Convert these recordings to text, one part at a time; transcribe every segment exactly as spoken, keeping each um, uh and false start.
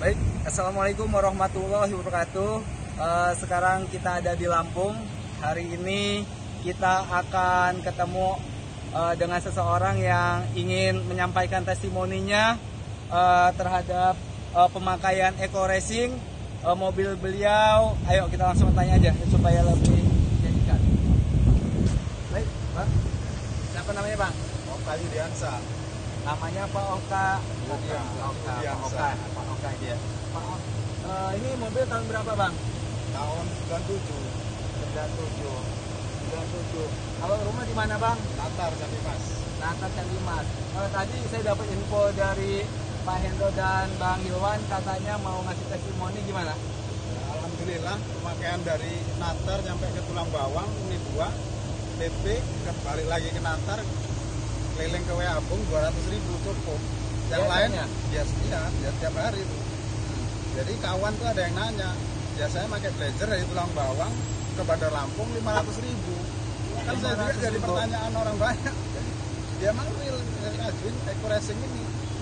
Baik, assalamualaikum warahmatullahi wabarakatuh. Uh, sekarang kita ada di Lampung. Hari ini kita akan ketemu uh, dengan seseorang yang ingin menyampaikan testimoninya uh, terhadap uh, pemakaian Eco Racing uh, mobil beliau. Ayo kita langsung tanya aja supaya lebih dekat. Baik, Bang. Siapa namanya, Bang? Oka Yudiansa. Namanya Pak Oka. Oka. Oka. Pak Oka. Pak Oka dia. Pak Oka. Uh, ini mobil tahun berapa, Bang? Tahun sembilan puluh tujuh. sembilan puluh tujuh. sembilan puluh tujuh. Kalau rumah di mana, Bang? Natar Candi Mas. Natar Candi Mas. Uh, tadi saya dapat info dari Pak Hendro dan Bang Hilwan, katanya mau ngasih testimoni, gimana? Alhamdulillah pemakaian dari Natar sampai ke Tulang Bawang ini dua T P, balik lagi ke Natar, keliling ke Weabung dua ratus ribu cukup. Yang Biasanya? lain biasa iya, ya tiap hari itu. Hmm. Jadi kawan tuh ada yang nanya, biasanya pakai Blazer dari Tulang Bawang ke Bandar Lampung lima ratus ribu. Kan saya juga jadi pertanyaan orang banyak. Jadi, dia emang real ngajuin Eco Racing ini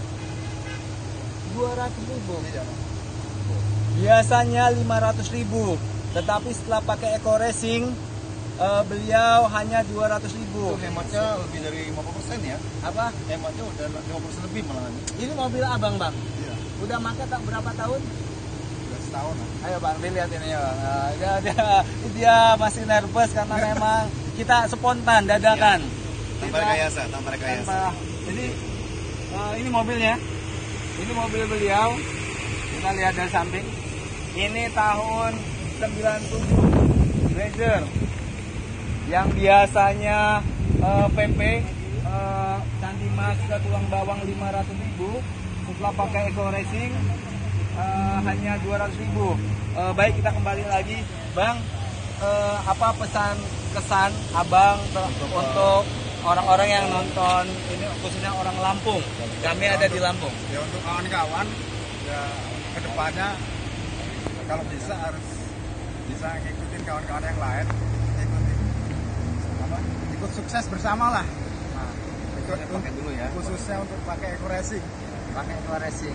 dua ratus ribu. Iya, Bang. Biasanya lima ratus ribu. Tetapi setelah pakai Eco Racing, uh, beliau hanya dua ratus ribu. Itu hematnya lebih dari lima puluh persen ya. Apa? Hematnya udah lima puluh persen lebih malah. Ini mobil abang, Bang. Iya. Udah pakai tak berapa tahun? Udah setahun lah. Ayo Bang, dilihat ini ya Bang. Nah, dia, dia, dia masih nervous karena memang kita spontan, dadakan. Tanpa rekayasa, tanpa rekayasa. Tanpa, jadi uh, ini mobilnya. Ini mobil beliau. Kita lihat dari samping. Ini tahun sembilan puluh tujuh Blazer. Yang biasanya uh, P P uh, Candi Mas ke Tulang Bawang lima ratus ribu, setelah pakai Eco Racing uh, hanya dua ratus ribu. Uh, baik, kita kembali lagi, Bang. Uh, apa pesan kesan Abang untuk orang-orang yang nonton ini, khususnya orang Lampung? Kami ada di Lampung. Ya untuk kawan-kawan, ya kedepannya kalau bisa harus bisa ngikutin kawan-kawan yang lain, ikutin apa? Ikut sukses bersama lah. Nah, ikut pakai dulu ya. Khususnya untuk pakai Eco Racing. Pakai Eco Racing.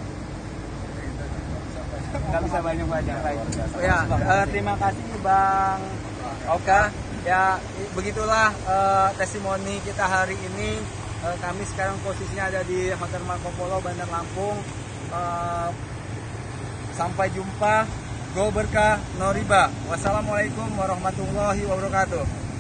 Nggak bisa banyak-banyak lagi. Ya, uh, terima kasih Bang Oka. Ya, begitulah uh, testimoni kita hari ini. Uh, kami sekarang posisinya ada di Hotel Marco Polo, Bandar Lampung. Uh, sampai jumpa. Go berkah, no riba. Wassalamualaikum warahmatullahi wabarakatuh.